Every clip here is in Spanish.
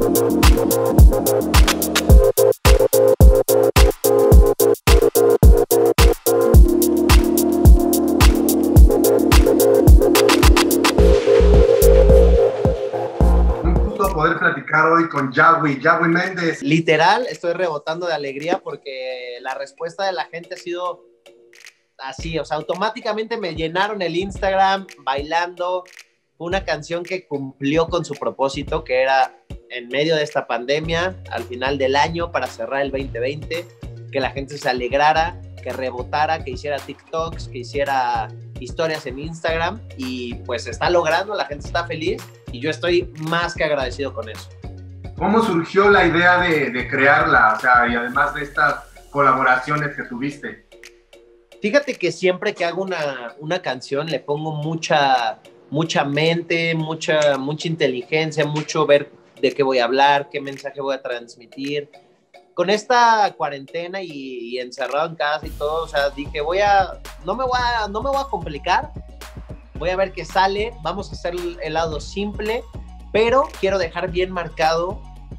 Poder platicar hoy con Yahweh Méndez. Literal, estoy rebotando de alegría porque la respuesta de la gente ha sido así, o sea, automáticamente me llenaron el Instagram bailando. Fue una canción que cumplió con su propósito, que era en medio de esta pandemia, al final del año, para cerrar el 2020, que la gente se alegrara, que rebotara, que hiciera TikToks, que hiciera historias en Instagram, y pues se está logrando, la gente está feliz y yo estoy más que agradecido con eso. ¿Cómo surgió la idea de crearla? O sea, y además de estas colaboraciones que tuviste. Fíjate que siempre que hago una canción le pongo mucha mente, mucha inteligencia, mucho ver de qué voy a hablar, qué mensaje voy a transmitir. Con esta cuarentena y encerrado en casa y todo, o sea, dije, no me voy a complicar, voy a ver qué sale, vamos a hacer el lado simple, pero quiero dejar bien marcado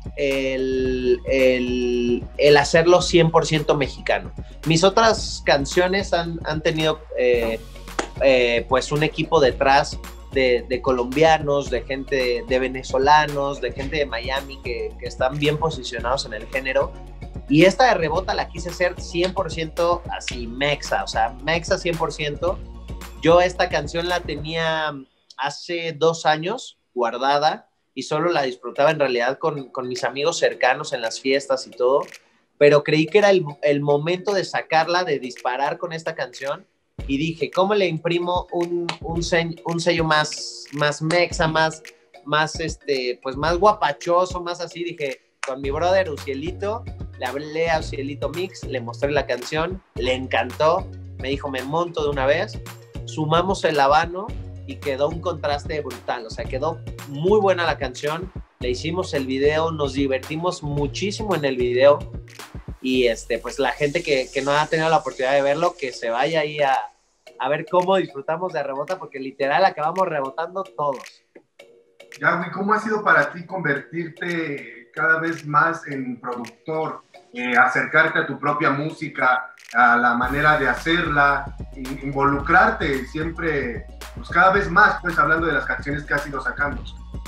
el hacerlo 100% mexicano. Mis otras canciones han tenido pues un equipo detrás de colombianos, de gente de venezolanos, de gente de Miami que están bien posicionados en el género. Y esta de Rebota la quise hacer 100% así, mexa, o sea, mexa 100%. Yo esta canción la tenía hace 2 años guardada y solo la disfrutaba en realidad con mis amigos cercanos en las fiestas y todo, pero creí que era el momento de sacarla, de disparar con esta canción, y dije, ¿cómo le imprimo un sello más mexa, más pues más guapachoso, más así? Dije, con mi brother Ucielito, le hablé a Ucielito Mix, le mostré la canción, le encantó, me dijo, me monto de una vez, sumamos el habano y quedó un contraste brutal, o sea, quedó muy buena la canción, le hicimos el video, nos divertimos muchísimo en el video, y pues la gente que no ha tenido la oportunidad de verlo, que se vaya ahí a ver cómo disfrutamos de Rebota, porque literal acabamos rebotando todos. Yahweh, ¿cómo ha sido para ti convertirte cada vez más en productor, acercarte a tu propia música, a la manera de hacerla, involucrarte siempre, pues cada vez más, pues hablando de las canciones que has ido sacando?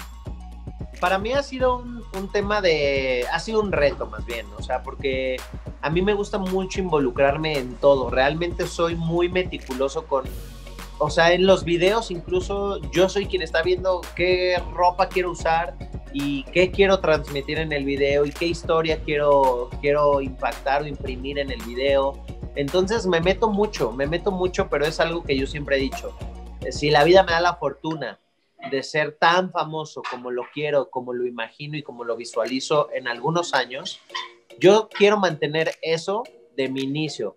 Para mí ha sido un tema ha sido un reto más bien, o sea, porque a mí me gusta mucho involucrarme en todo, realmente soy muy meticuloso o sea, en los videos incluso yo soy quien está viendo qué ropa quiero usar y qué quiero transmitir en el video y qué historia quiero impactar o imprimir en el video. Entonces me meto mucho, pero es algo que yo siempre he dicho. Si la vida me da la fortuna de ser tan famoso como lo quiero, como lo imagino y como lo visualizo en algunos años, yo quiero mantener eso de mi inicio,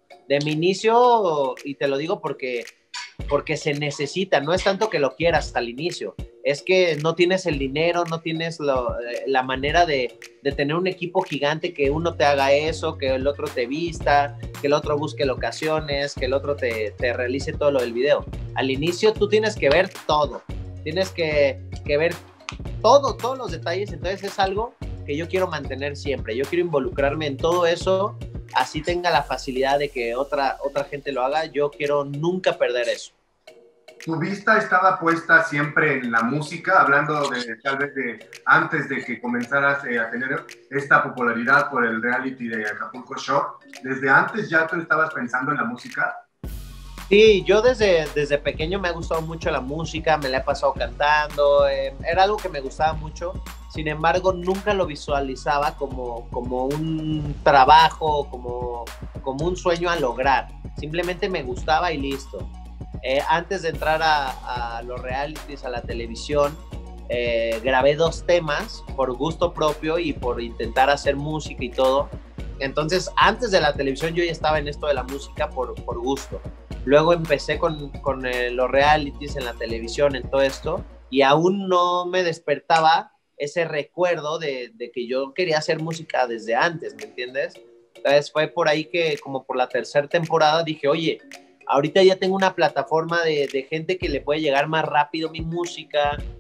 y te lo digo porque se necesita, no es tanto que lo quieras hasta el inicio, es que no tienes el dinero, no tienes la manera de tener un equipo gigante que uno te haga eso, que el otro te vista, que el otro busque locaciones, que el otro te realice todo lo del video. Al inicio tú tienes que ver todo, tienes que ver todos los detalles, entonces es algo que yo quiero mantener siempre, yo quiero involucrarme en todo eso, así tenga la facilidad de que otra gente lo haga, yo quiero nunca perder eso. ¿Tu vista estaba puesta siempre en la música, hablando tal vez de antes de que comenzaras a tener esta popularidad por el reality de Acapulco Shore? ¿Desde antes ya tú estabas pensando en la música? Sí, yo desde pequeño me ha gustado mucho la música, me la he pasado cantando, era algo que me gustaba mucho, sin embargo nunca lo visualizaba como un trabajo, como un sueño a lograr, simplemente me gustaba y listo. Antes de entrar a los realities, a la televisión, grabé 2 temas por gusto propio y por intentar hacer música y todo. Entonces, antes de la televisión yo ya estaba en esto de la música por gusto. Luego empecé con los realities en la televisión, en todo esto, y aún no me despertaba ese recuerdo de que yo quería hacer música desde antes, ¿me entiendes? Entonces fue por ahí que, como por la 3ª temporada, dije, oye, ahorita ya tengo una plataforma de gente que le puede llegar más rápido mi música,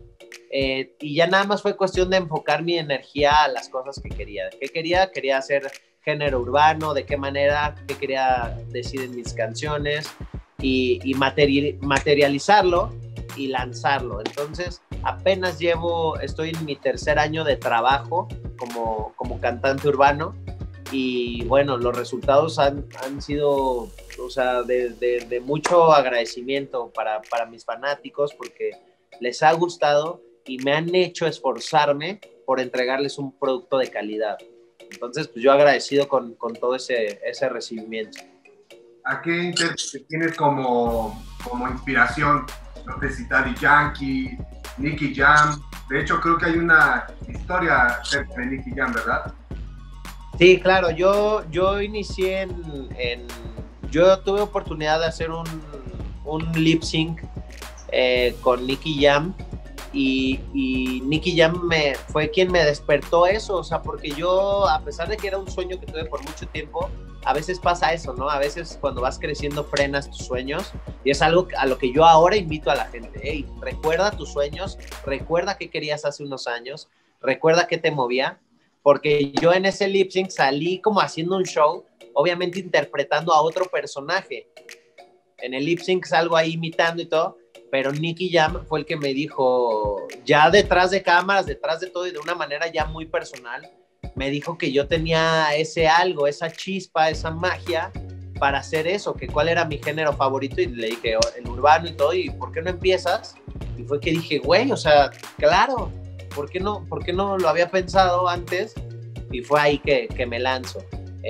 Y ya nada más fue cuestión de enfocar mi energía a las cosas que quería. ¿Qué quería? Quería hacer género urbano, de qué manera, qué quería decir en mis canciones y materializarlo y lanzarlo. Entonces, apenas estoy en mi tercer año de trabajo como cantante urbano y bueno, los resultados han sido, o sea, de mucho agradecimiento para mis fanáticos porque les ha gustado y me han hecho esforzarme por entregarles un producto de calidad. Entonces, pues yo agradecido con todo ese recibimiento. ¿A qué intérprete tienes como inspiración? No sé si Daddy Yankee, Nicky Jam. De hecho, creo que hay una historia acerca de Nicky Jam, ¿verdad? Sí, claro. Yo inicié yo tuve oportunidad de hacer un lip sync con Nicky Jam y Nicky Jam fue quien me despertó eso, o sea, porque yo, a pesar de que era un sueño que tuve por mucho tiempo, a veces pasa eso, ¿no? A veces cuando vas creciendo frenas tus sueños y es algo a lo que yo ahora invito a la gente. Hey, recuerda tus sueños, recuerda qué querías hace unos años, recuerda qué te movía, porque yo en ese lip sync salí como haciendo un show, obviamente interpretando a otro personaje. En el lip sync salgo ahí imitando y todo, pero Nicky Jam fue el que me dijo, ya detrás de cámaras, detrás de todo y de una manera ya muy personal, me dijo que yo tenía ese algo, esa chispa, esa magia para hacer eso, que cuál era mi género favorito y le dije, el urbano y todo, y ¿por qué no empiezas? Y fue que dije, güey, o sea, claro, ¿por qué no lo había pensado antes? Y fue ahí que me lanzo.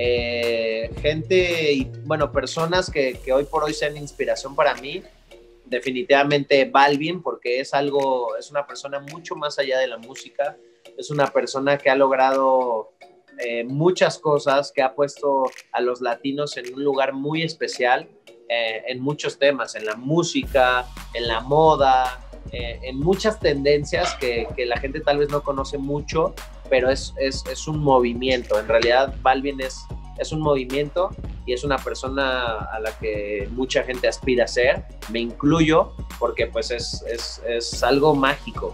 Gente y bueno, personas que hoy por hoy sean inspiración para mí, definitivamente Balvin, porque es una persona mucho más allá de la música, es una persona que ha logrado muchas cosas, que ha puesto a los latinos en un lugar muy especial en muchos temas, en la música, en la moda, en muchas tendencias que la gente tal vez no conoce mucho, pero es un movimiento. En realidad Balvin es un movimiento y es una persona a la que mucha gente aspira a ser, me incluyo, porque pues es algo mágico.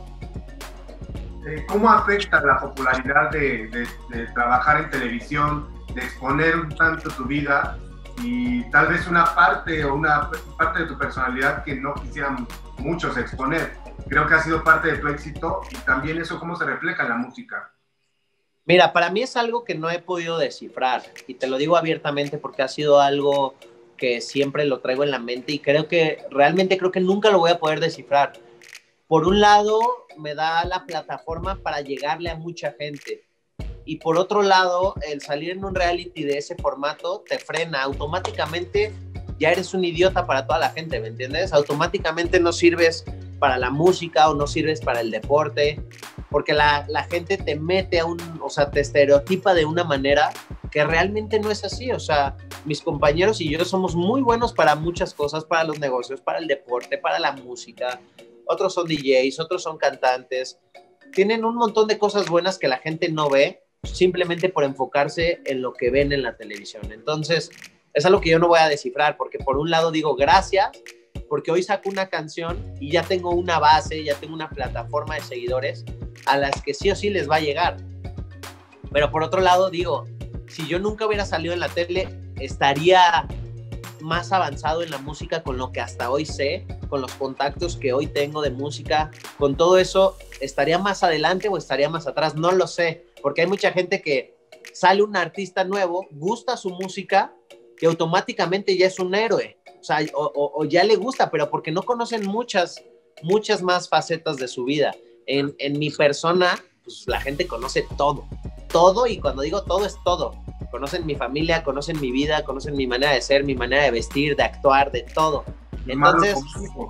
¿Cómo afecta la popularidad de trabajar en televisión, de exponer un tanto tu vida y tal vez una parte de tu personalidad que no quisieran muchos exponer? Creo que ha sido parte de tu éxito y también eso cómo se refleja en la música. Mira, para mí es algo que no he podido descifrar y te lo digo abiertamente porque ha sido algo que siempre lo traigo en la mente y realmente creo que nunca lo voy a poder descifrar. Por un lado, me da la plataforma para llegarle a mucha gente y por otro lado, el salir en un reality de ese formato te frena automáticamente. Ya eres un idiota para toda la gente, ¿me entiendes? Automáticamente no sirves para la música o no sirves para el deporte, porque la gente te mete o sea, te estereotipa de una manera que realmente no es así. O sea, mis compañeros y yo somos muy buenos para muchas cosas, para los negocios, para el deporte, para la música. Otros son DJs, otros son cantantes. Tienen un montón de cosas buenas que la gente no ve simplemente por enfocarse en lo que ven en la televisión. Entonces, es algo que yo no voy a descifrar, porque por un lado digo gracias, porque hoy saco una canción y ya tengo una base, ya tengo una plataforma de seguidores a las que sí o sí les va a llegar. Pero por otro lado digo, si yo nunca hubiera salido en la tele, estaría más avanzado en la música con lo que hasta hoy sé, con los contactos que hoy tengo de música, con todo eso, ¿estaría más adelante o estaría más atrás? No lo sé, porque hay mucha gente que sale un artista nuevo, gusta su música y automáticamente ya es un héroe. O sea, o ya le gusta, pero porque no conocen muchas más facetas de su vida. En mi persona, pues la gente conoce todo, y cuando digo todo es todo. Conocen mi familia, conocen mi vida, conocen mi manera de ser, mi manera de vestir, de actuar, de todo. Entonces,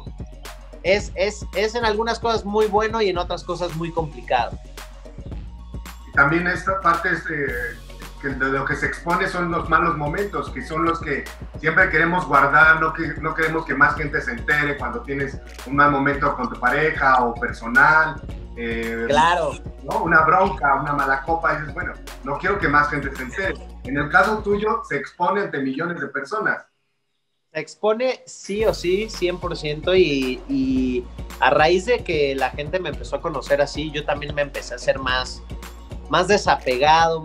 es en algunas cosas muy bueno y en otras cosas muy complicado. Y también esta parte es que de lo que se expone son los malos momentos, que son los que siempre queremos guardar, no queremos que más gente se entere cuando tienes un mal momento con tu pareja o personal. Claro. ¿No? Una bronca, una mala copa, y dices, bueno, no quiero que más gente se entere. En el caso tuyo, se expone ante millones de personas. expone sí o sí, 100%, y a raíz de que la gente me empezó a conocer así, yo también me empecé a ser más desapegado,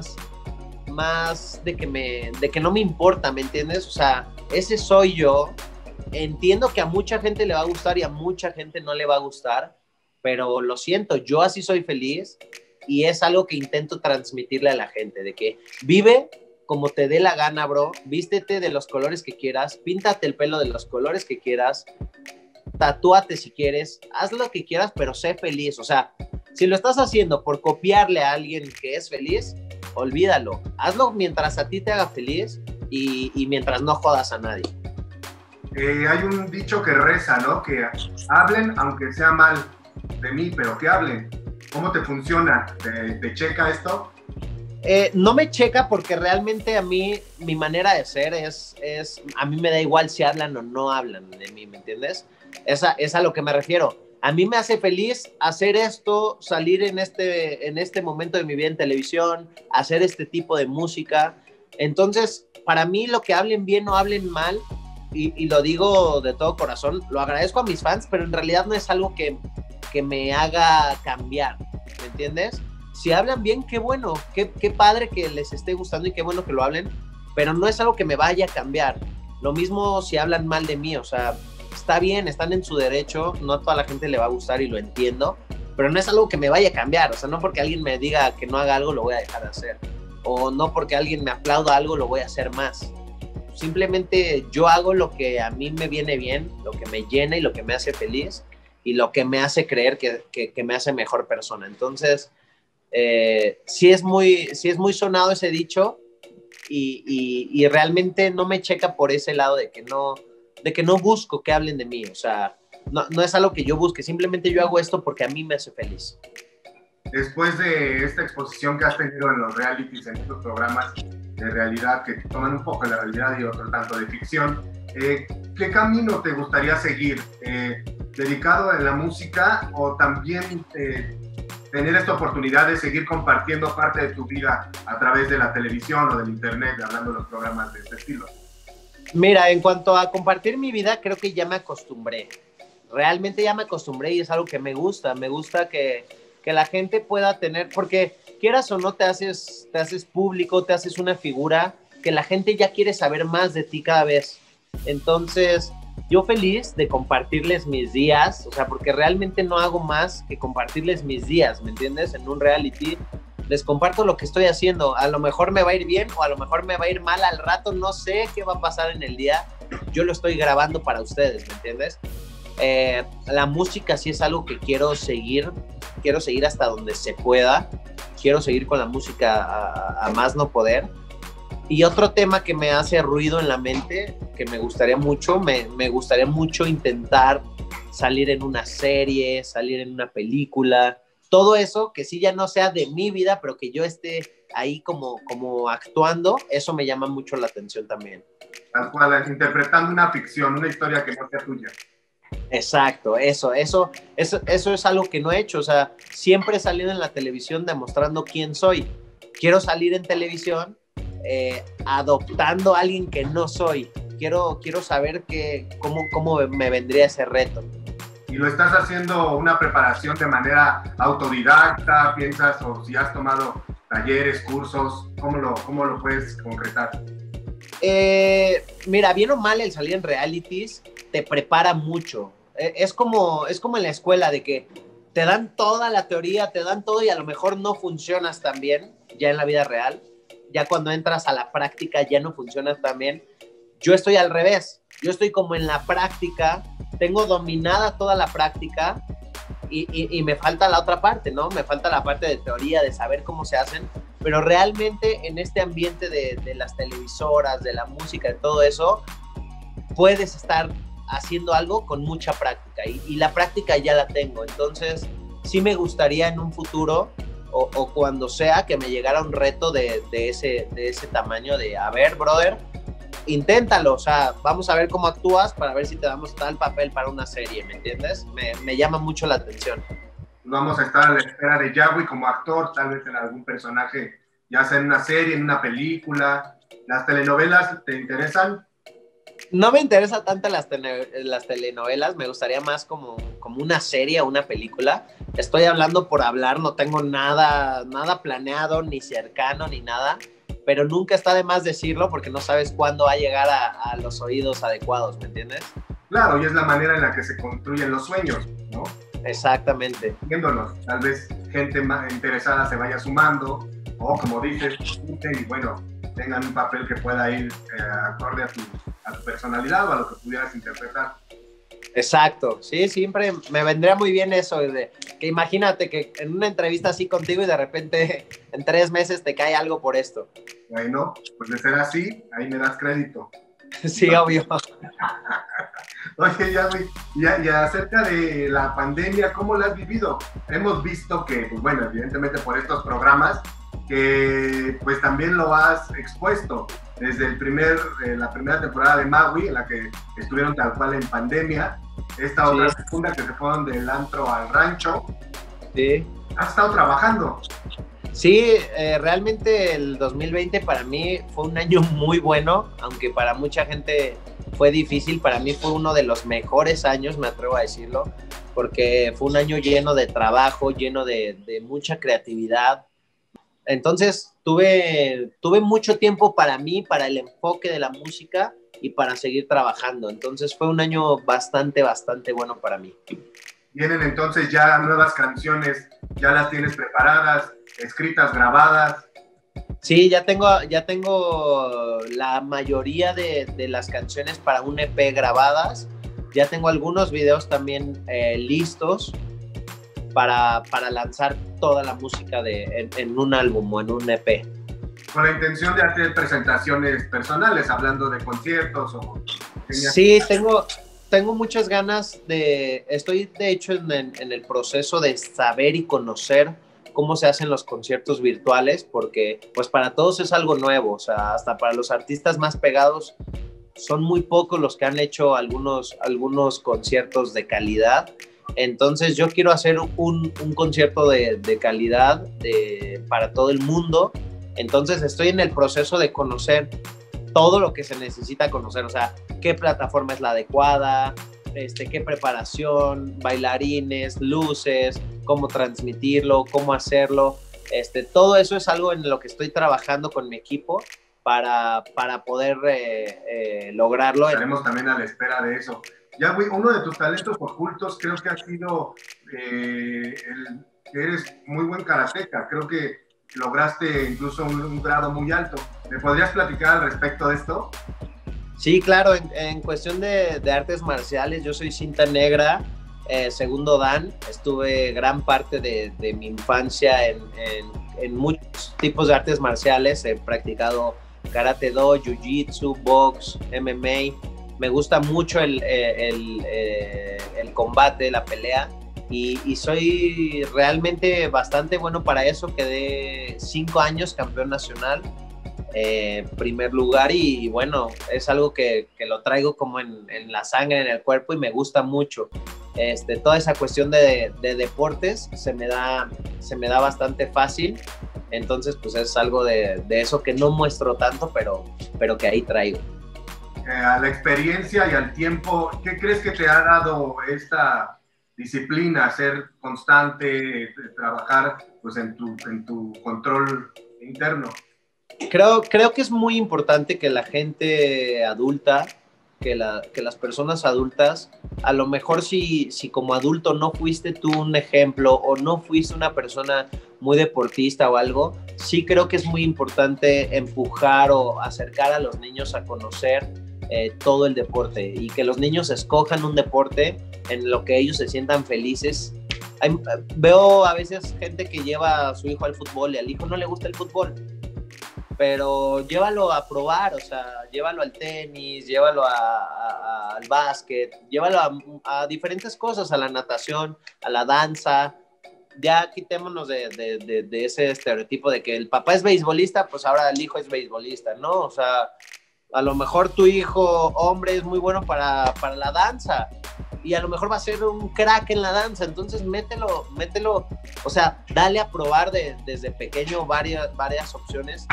más de que no me importa, ¿me entiendes? O sea, ese soy yo. Entiendo que a mucha gente le va a gustar y a mucha gente no le va a gustar, pero lo siento, yo así soy feliz y es algo que intento transmitirle a la gente, de que vive como te dé la gana, bro, vístete de los colores que quieras, píntate el pelo de los colores que quieras, tatúate si quieres, haz lo que quieras, pero sé feliz. O sea, si lo estás haciendo por copiarle a alguien que es feliz, olvídalo. Hazlo mientras a ti te haga feliz y mientras no jodas a nadie. Hay un dicho que reza, ¿no? Que hablen aunque sea mal de mí, pero que hablen. ¿Cómo te funciona? ¿Te checa esto? No me checa porque realmente a mí, mi manera de ser a mí me da igual si hablan o no hablan de mí, ¿me entiendes? Es a lo que me refiero. A mí me hace feliz hacer esto, salir en este momento de mi vida en televisión, hacer este tipo de música. Entonces, para mí lo que hablen bien o hablen mal, y lo digo de todo corazón, lo agradezco a mis fans, pero en realidad no es algo que me haga cambiar, ¿me entiendes? Si hablan bien, qué bueno, qué padre que les esté gustando y qué bueno que lo hablen, pero no es algo que me vaya a cambiar. Lo mismo si hablan mal de mí, o sea, está bien, están en su derecho, no a toda la gente le va a gustar y lo entiendo, pero no es algo que me vaya a cambiar, o sea, no porque alguien me diga que no haga algo lo voy a dejar de hacer, o no porque alguien me aplauda algo lo voy a hacer más. Simplemente yo hago lo que a mí me viene bien, lo que me llena y lo que me hace feliz y lo que me hace creer que me hace mejor persona. Entonces, sí es muy sonado ese dicho y realmente no me checa por ese lado de que no busco que hablen de mí. O sea, no es algo que yo busque, simplemente yo hago esto porque a mí me hace feliz. Después de esta exposición que has tenido en los realities, en estos programas de realidad que toman un poco de la realidad y otro tanto de ficción, ¿qué camino te gustaría seguir? ¿Dedicado a la música o también tener esta oportunidad de seguir compartiendo parte de tu vida a través de la televisión o del internet, hablando de los programas de este estilo? Mira, en cuanto a compartir mi vida, creo que ya me acostumbré. Realmente ya me acostumbré y es algo que me gusta. Me gusta que la gente pueda tener, porque quieras o no te haces público, te haces una figura que la gente ya quiere saber más de ti cada vez. Entonces, yo feliz de compartirles mis días, o sea, porque realmente no hago más que compartirles mis días, ¿me entiendes? En un reality les comparto lo que estoy haciendo. A lo mejor me va a ir bien o a lo mejor me va a ir mal al rato, no sé qué va a pasar en el día. Yo lo estoy grabando para ustedes, ¿me entiendes? La música sí es algo que quiero seguir hasta donde se pueda. Quiero seguir con la música a más no poder. Y otro tema que me hace ruido en la mente, que me gustaría mucho intentar salir en una serie, salir en una película, todo eso que sí ya no sea de mi vida, pero que yo esté ahí como actuando, eso me llama mucho la atención también. Tal cual, interpretando una ficción, una historia que no sea tuya. Exacto, eso es algo que no he hecho, o sea, siempre he salido en la televisión demostrando quién soy. Quiero salir en televisión adoptando a alguien que no soy. Quiero saber cómo me vendría ese reto. ¿Y lo estás haciendo una preparación de manera autodidacta, piensas, o si has tomado talleres, cursos, cómo lo puedes concretar? Mira, bien o mal el salir en realities te prepara mucho. Es como en la escuela, de que te dan toda la teoría, te dan todo y a lo mejor no funcionas tan bien ya en la vida real. Ya cuando entras a la práctica ya no funcionas tan bien. Yo estoy al revés. Yo estoy como en la práctica, tengo dominada toda la práctica y me falta la otra parte, ¿no? Me falta la parte de teoría, de saber cómo se hacen, pero realmente en este ambiente de las televisoras, de la música, de todo eso, puedes estar haciendo algo con mucha práctica y la práctica ya la tengo. Entonces, sí me gustaría en un futuro o cuando sea que me llegara un reto de ese tamaño de, a ver, brother, inténtalo, o sea, vamos a ver cómo actúas para ver si te damos tal papel para una serie, ¿me entiendes? Me llama mucho la atención. Vamos a estar a la espera de Yagüi como actor, tal vez en algún personaje, ya sea en una serie, en una película. ¿Las telenovelas te interesan? No me interesa tanto las telenovelas, me gustaría más como una serie o una película. Estoy hablando por hablar, no tengo nada planeado, ni cercano, ni nada, pero nunca está de más decirlo porque no sabes cuándo va a llegar a los oídos adecuados, ¿me entiendes? Claro, y es la manera en la que se construyen los sueños, ¿no? Exactamente. Viéndonos, tal vez gente más interesada se vaya sumando, o como dices, y bueno, tengan un papel que pueda ir acorde a tu personalidad o a lo que pudieras interpretar. Exacto, sí, siempre me vendría muy bien eso, que imagínate que en una entrevista así contigo y de repente en 3 meses te cae algo por esto. Bueno, pues de ser así, ahí me das crédito. Sí, obvio. Oye, y acerca de la pandemia, ¿cómo la has vivido? Hemos visto que, pues bueno, evidentemente por estos programas, que pues también lo has expuesto desde la primera temporada de Maui, en la que estuvieron tal cual en pandemia, esta otra segunda que se fueron del antro al rancho. Sí. ¿Has estado trabajando? Sí, realmente el 2020 para mí fue un año muy bueno, aunque para mucha gente fue difícil, para mí fue uno de los mejores años, me atrevo a decirlo, porque fue un año lleno de trabajo, lleno de mucha creatividad. Entonces tuve mucho tiempo para mí, para el enfoque de la música y para seguir trabajando. Entonces fue un año bastante bueno para mí. Vienen entonces ya nuevas canciones, ya las tienes preparadas, escritas, grabadas. Sí, ya tengo la mayoría de las canciones para un EP grabadas. Ya tengo algunos videos también listos para lanzar toda la música en un álbum o en un EP. Con la intención de hacer presentaciones personales, hablando de conciertos o... Sí, tengo muchas ganas estoy de hecho en el proceso de saber y conocer cómo se hacen los conciertos virtuales, porque pues para todos es algo nuevo, o sea, hasta para los artistas más pegados son muy pocos los que han hecho algunos conciertos de calidad. Entonces yo quiero hacer un concierto de calidad para todo el mundo. Entonces estoy en el proceso de conocer todo lo que se necesita conocer, o sea, qué plataforma es la adecuada, qué preparación, bailarines, luces, cómo transmitirlo, cómo hacerlo. Todo eso es algo en lo que estoy trabajando con mi equipo para poder lograrlo. Estaremos también a la espera de eso. Ya, güey, uno de tus talentos ocultos creo que ha sido que eres muy buen karateca. Creo que lograste incluso un grado muy alto. ¿Me podrías platicar al respecto de esto? Sí, claro, en cuestión de artes marciales, yo soy cinta negra, segundo dan, estuve gran parte de mi infancia en muchos tipos de artes marciales, he practicado karate-do, jiu-jitsu, box, MMA, me gusta mucho el combate, la pelea, y soy realmente bastante bueno para eso, quedé 5 años campeón nacional, primer lugar, y bueno, es algo que lo traigo como en la sangre, en el cuerpo, y me gusta mucho. Toda esa cuestión de deportes se me da bastante fácil, entonces pues es algo de eso que no muestro tanto, pero que ahí traigo. A la experiencia y al tiempo, ¿qué crees que te ha dado esta disciplina, ser constante, trabajar pues en tu control interno? Creo que es muy importante que la gente adulta, que las personas adultas, a lo mejor si como adulto no fuiste tú un ejemplo o no fuiste una persona muy deportista o algo, sí creo que es muy importante empujar o acercar a los niños a conocer todo el deporte, y que los niños escojan un deporte en lo que ellos se sientan felices. Veo a veces gente que lleva a su hijo al fútbol y al hijo no le gusta el fútbol, pero llévalo a probar, o sea, llévalo al tenis, llévalo al básquet, llévalo a diferentes cosas, a la natación, a la danza. Ya quitémonos de ese estereotipo de que el papá es beisbolista, pues ahora el hijo es beisbolista, ¿no? O sea, a lo mejor tu hijo hombre es muy bueno para la danza y a lo mejor va a ser un crack en la danza, entonces mételo, o sea, dale a probar desde pequeño varias opciones,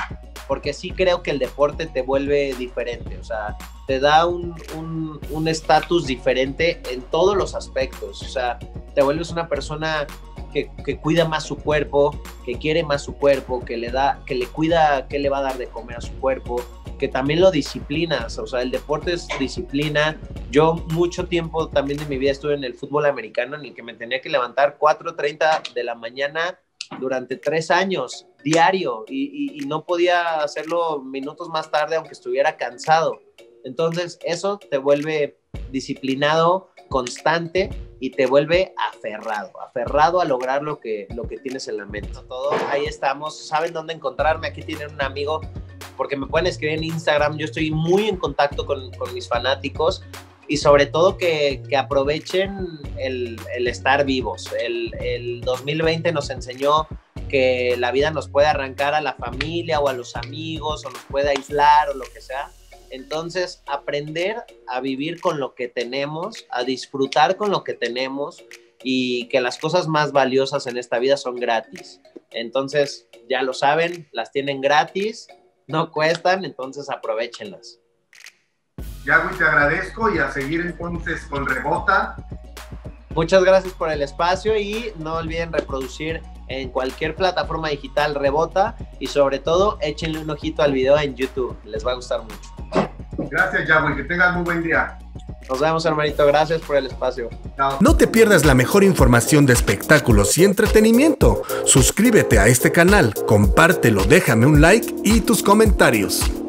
porque sí creo que el deporte te vuelve diferente, o sea, te da un estatus diferente en todos los aspectos, o sea, te vuelves una persona que cuida más su cuerpo, que quiere más su cuerpo, que le cuida qué le va a dar de comer a su cuerpo, que también lo disciplinas, o sea, el deporte es disciplina. Yo mucho tiempo también de mi vida estuve en el fútbol americano, en el que me tenía que levantar 4:30 de la mañana durante 3 años, diario, y no podía hacerlo minutos más tarde, aunque estuviera cansado. Entonces, eso te vuelve disciplinado, constante, y te vuelve aferrado a lograr lo que tienes en la mente. Todo, ahí estamos, saben dónde encontrarme, aquí tienen un amigo, porque me pueden escribir en Instagram, yo estoy muy en contacto con mis fanáticos, y sobre todo que aprovechen el estar vivos. El 2020 nos enseñó que la vida nos puede arrancar a la familia o a los amigos, o nos puede aislar o lo que sea. Entonces, aprender a vivir con lo que tenemos, a disfrutar con lo que tenemos, y que las cosas más valiosas en esta vida son gratis. Entonces, ya lo saben, las tienen gratis, no cuestan, entonces aprovéchenlas. Yagüi, te agradezco, y a seguir entonces con Rebota. Muchas gracias por el espacio, y no olviden reproducir en cualquier plataforma digital Rebota, y sobre todo échenle un ojito al video en YouTube, les va a gustar mucho. Gracias, Yagüi, que tengas muy buen día. Nos vemos, hermanito, gracias por el espacio. Chao. No te pierdas la mejor información de espectáculos y entretenimiento. Suscríbete a este canal, compártelo, déjame un like y tus comentarios.